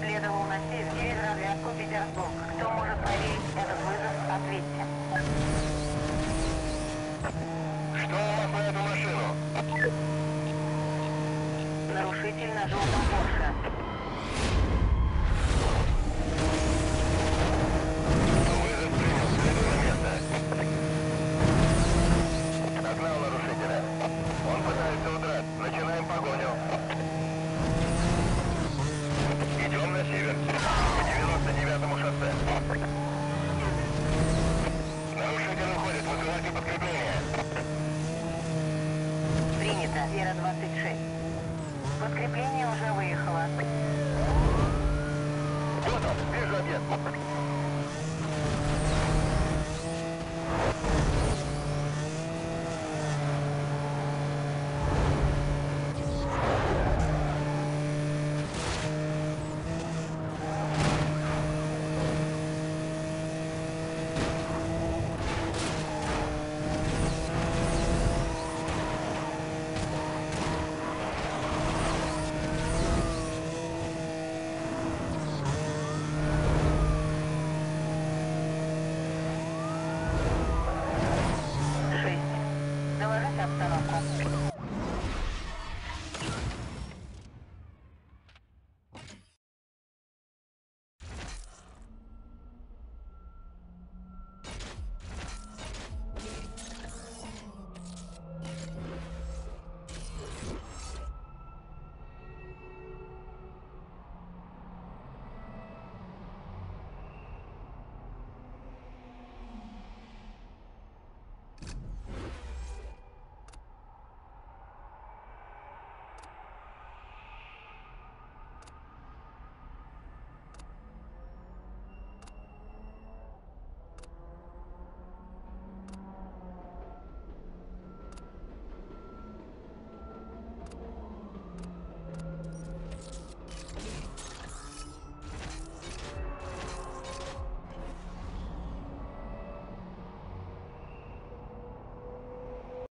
следовал на север через развязку Петербург. Кто может проверить этот вызов, ответьте. Что у вас на эту машину? Нарушитель на желтом Порше. Вызов принял, следуй на место. Догнал нарушителя. Он пытается удрать. Начинаем погоню. Идем на север. К 99-му шоссе. Нарушитель уходит. Вызывайте подкрепление. Принято. Вера-26. Подкрепление уже выехало. Вот он. Вижу объект.